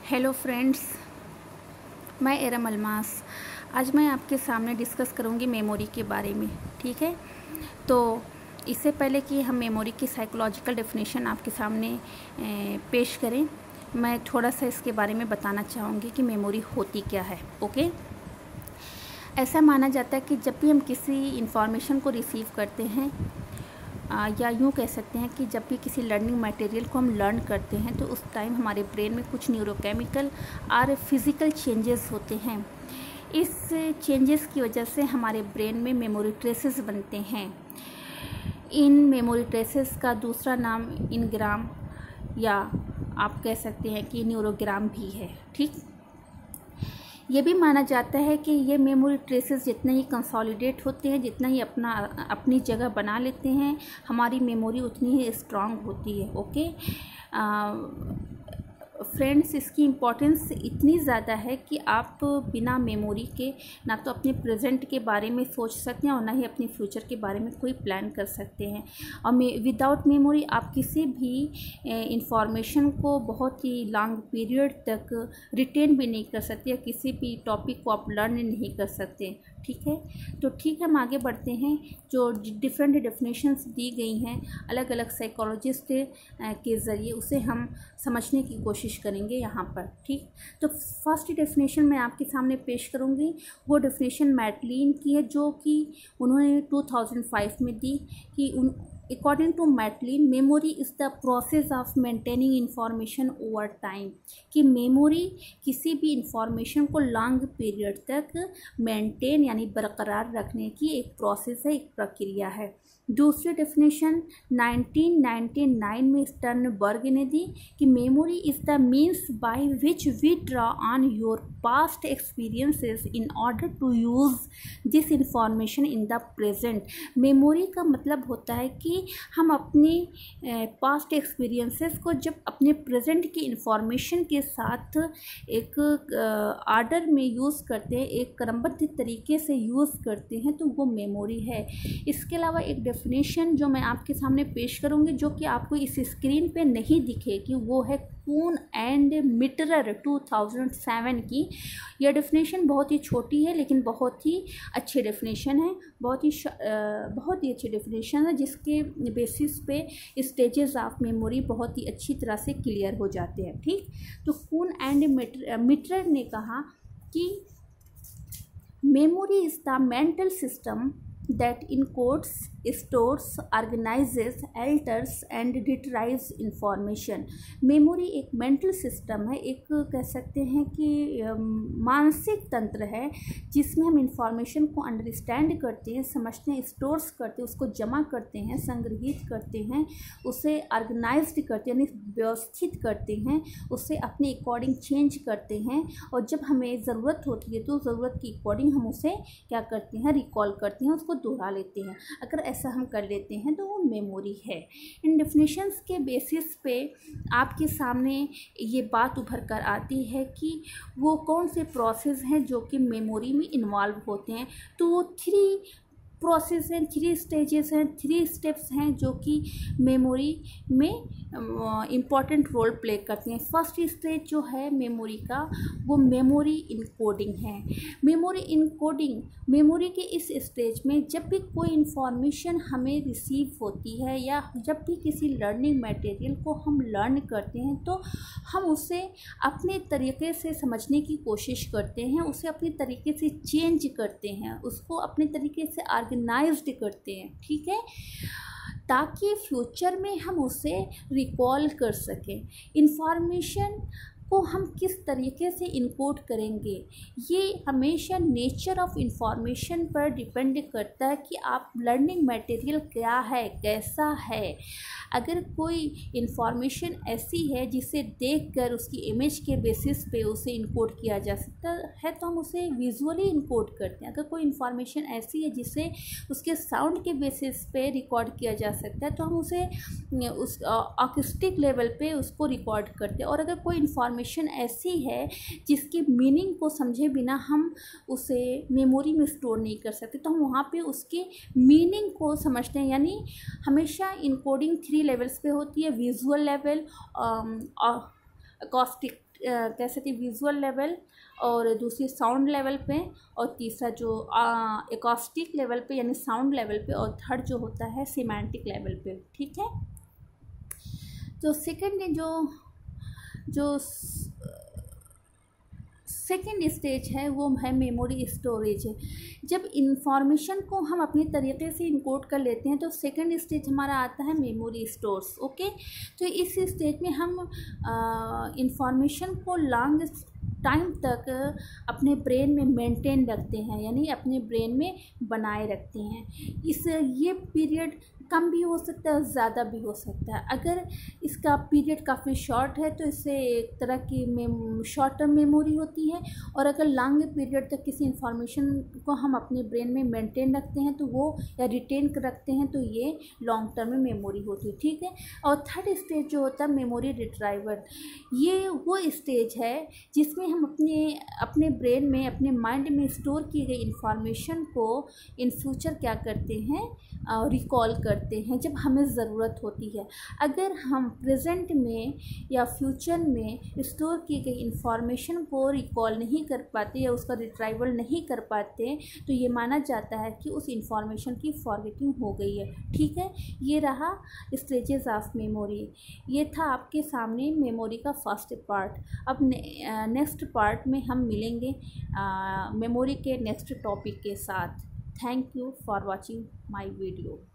Hello friends, मैं एरम अलमास। आज मैं आपके सामने डिस्कस करूंगी मेमोरी के बारे में। ठीक है, तो इससे पहले कि हम मेमोरी की साइकोलॉजिकल डेफिनेशन आपके सामने पेश करें, मैं थोड़ा सा इसके बारे में बताना चाहूँगी कि मेमोरी होती क्या है। ओके, ऐसा माना जाता है कि जब भी हम किसी इंफॉर्मेशन को रिसीव करते हैं या यूँ कह सकते हैं कि जब भी किसी लर्निंग मटेरियल को हम लर्न करते हैं तो उस टाइम हमारे ब्रेन में कुछ न्यूरोकेमिकल और फिज़िकल चेंजेस होते हैं। इस चेंजेस की वजह से हमारे ब्रेन में मेमोरी ट्रेसेस बनते हैं। इन मेमोरी ट्रेसेस का दूसरा नाम इनग्राम या आप कह सकते हैं कि न्यूरोग्राम भी है। ठीक, ये भी माना जाता है कि ये मेमोरी ट्रेसेस जितने ही कंसोलिडेट होते हैं, जितना ही अपनी जगह बना लेते हैं, हमारी मेमोरी उतनी ही स्ट्रांग होती है। ओके फ्रेंड्स, इसकी इम्पोर्टेंस इतनी ज़्यादा है कि आप बिना मेमोरी के ना तो अपने प्रेजेंट के बारे में सोच सकते हैं और ना ही अपने फ्यूचर के बारे में कोई प्लान कर सकते हैं। और विदाउट मेमोरी आप किसी भी इंफॉर्मेशन को बहुत ही लॉन्ग पीरियड तक रिटेन भी नहीं कर सकते या किसी भी टॉपिक को आप लर्न नहीं कर सकते। ठीक है, तो ठीक है, हम आगे बढ़ते हैं। जो डिफरेंट डेफिनेशंस दी गई हैं अलग अलग साइकोलॉजिस्ट के ज़रिए, उसे हम समझने की कोशिश करेंगे यहाँ पर। ठीक, तो फर्स्ट डेफिनेशन मैं आपके सामने पेश करूँगी। वो डेफिनेशन मैटलिन की है, जो कि उन्होंने 2005 में दी कि according to Matlin, memory is the process of maintaining information over time. कि मेमोरी किसी भी इंफॉर्मेशन को लॉन्ग पीरियड तक मेंटेन यानी बरकरार रखने की एक प्रोसेस है, एक प्रक्रिया है। दूसरी डेफिनेशन 1999 में स्टर्नबर्ग ने दी कि memory is the means by which we draw on your past experiences in order to use this information in the present. Memory का मतलब होता है कि हम अपनी पास्ट एक्सपीरियंसेस को जब अपने प्रेजेंट की इंफॉर्मेशन के साथ एक ऑर्डर में यूज़ करते हैं, एक क्रमबद्ध तरीके से यूज़ करते हैं, तो वो मेमोरी है। इसके अलावा एक डेफिनेशन जो मैं आपके सामने पेश करूँगी, जो कि आपको इस स्क्रीन पे नहीं दिखेगी, वो है कून एंड मिटरर 2007 की। यह डेफिनेशन बहुत ही छोटी है लेकिन बहुत ही अच्छी डेफिनेशन है, बहुत ही अच्छी डेफिनेशन है, जिसके बेसिस पे स्टेजेस ऑफ मेमोरी बहुत ही अच्छी तरह से क्लियर हो जाते हैं। ठीक, तो कून एंड मिटरर ने कहा कि memory is the mental system that encodes, stores, organizes, alters and retrieves information। Memory एक मेंटल सिस्टम है, एक कह सकते हैं कि मानसिक तंत्र है, जिसमें हम इंफॉर्मेशन को अंडरस्टैंड करते हैं, समझते हैं, स्टोर्स करते हैं, उसको जमा करते हैं, संग्रहित करते हैं, उसे ऑर्गेनाइज्ड करते हैं यानी व्यवस्थित करते हैं, उसे अपने अकॉर्डिंग चेंज करते हैं, और जब हमें ज़रूरत होती है तो ज़रूरत की अकॉर्डिंग हम उसे क्या करते हैं, रिकॉल करते हैं, उसको दोहरा लेते हैं। अगर ऐसा हम कर लेते हैं तो वो मेमोरी है। इन डेफिनेशंस के बेसिस पे आपके सामने ये बात उभर कर आती है कि वो कौन से प्रोसेस हैं जो कि मेमोरी में इन्वॉल्व होते हैं। तो वो 3 प्रोसेस हैं, 3 स्टेजेस हैं, 3 स्टेप्स हैं जो कि मेमोरी में इम्पॉर्टेंट रोल प्ले करते हैं। फर्स्ट स्टेज जो है मेमोरी का, वो मेमोरी इनकोडिंग है। मेमोरी इनकोडिंग, मेमोरी के इस स्टेज में जब भी कोई इंफॉर्मेशन हमें रिसीव होती है या जब भी किसी लर्निंग मटेरियल को हम लर्न करते हैं, तो हम उसे अपने तरीके से समझने की कोशिश करते हैं, उसे अपने तरीके से चेंज करते हैं, उसको अपने तरीके से ऑर्गेनाइज्ड करते हैं। ठीक है, ताकि फ्यूचर में हम उसे रिकॉल कर सकें। इंफॉर्मेशन को हम किस तरीके से इनकोड करेंगे, ये हमेशा नेचर ऑफ इंफॉर्मेशन पर डिपेंड करता है कि आप लर्निंग मटेरियल क्या है, कैसा है। अगर कोई इंफॉर्मेशन ऐसी है जिसे देखकर उसकी इमेज के बेसिस पे उसे इनकोड किया जा सकता है, तो हम उसे विजुअली इनकोड करते हैं। अगर कोई इंफॉर्मेशन ऐसी है जिसे उसके साउंड के बेसिस पे रिकॉर्ड किया जा सकता है, तो हम उसे उस ऑक्यूस्टिक लेवल पे उसको रिकॉर्ड करते हैं। और अगर कोई इंफॉर्मेशन ऐसी है जिसकी मीनिंग को समझे बिना हम उसे मेमोरी में स्टोर नहीं कर सकते, तो हम वहाँ पे उसके मीनिंग को समझते हैं। यानी हमेशा इनकोडिंग 3 लेवल्स पे होती है, विजुअल लेवल, अकॉस्टिक कह सकते विजुअल लेवल, और दूसरी साउंड लेवल पे, और तीसरा जो एकॉस्टिक लेवल पे यानी साउंड लेवल पे, और थर्ड जो होता है सिमेंटिक लेवल पे। ठीक है। तो सेकंड जो सेकेंड स्टेज है वो है मेमोरी स्टोरेज। जब इंफॉर्मेशन को हम अपने तरीके से इनकोड कर लेते हैं तो सेकेंड स्टेज हमारा आता है मेमोरी स्टोर्स। ओके, तो इस स्टेज में हम इंफॉर्मेशन को लॉन्ग टाइम तक अपने ब्रेन में मेंटेन रखते हैं, यानी अपने ब्रेन में बनाए रखते हैं। ये पीरियड कम भी हो सकता है और ज़्यादा भी हो सकता है। अगर इसका पीरियड काफ़ी शॉर्ट है तो इससे एक तरह की शॉर्ट टर्म मेमोरी होती है, और अगर लॉन्ग पीरियड तक किसी इंफॉर्मेशन को हम अपने ब्रेन में मेंटेन रखते हैं तो वो या रिटेन करते हैं तो ये लॉन्ग टर्म में मेमोरी होती है। ठीक है। और थर्ड स्टेज जो होता है मेमोरी रिट्राइवल, ये वो स्टेज है जिसमें हम अपने ब्रेन में, अपने माइंड में स्टोर की गई इंफॉर्मेशन को इन फ्यूचर क्या करते हैं, रिकॉल करते हैं जब हमें ज़रूरत होती है। अगर हम प्रेजेंट में या फ्यूचर में स्टोर की गई इंफॉर्मेशन को रिकॉल नहीं कर पाते या उसका रिट्राइवल नहीं कर पाते तो ये माना जाता है कि उस इंफॉर्मेशन की फॉरगेटिंग हो गई है। ठीक है। ये रहा स्टेजेस ऑफ मेमोरी। ये था आपके सामने मेमोरी का फर्स्ट पार्ट। अब नेक्स्ट पार्ट में हम मिलेंगे मेमोरी के नेक्स्ट टॉपिक के साथ। Thank you for watching my video.